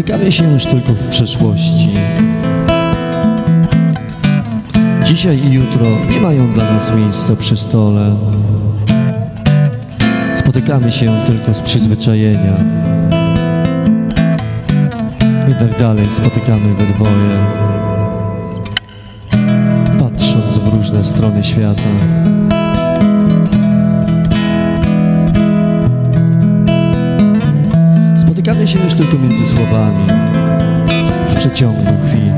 Spotykamy się już tylko w przeszłości. Dzisiaj i jutro nie mają dla nas miejsca przy stole. Spotykamy się tylko z przyzwyczajenia. Jednak dalej spotykamy we dwoje, patrząc w różne strony świata. Spotykamy się już tylko między słowami, w przeciągu chwili.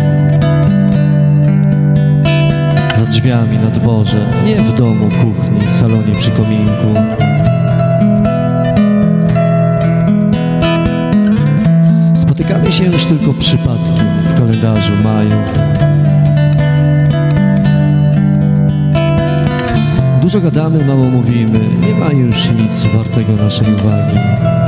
Za drzwiami na dworze, nie w domu, kuchni, salonie przy kominku. Spotykamy się już tylko przypadkiem w kalendarzu majów. Dużo gadamy, mało mówimy, nie ma już nic wartego naszej uwagi.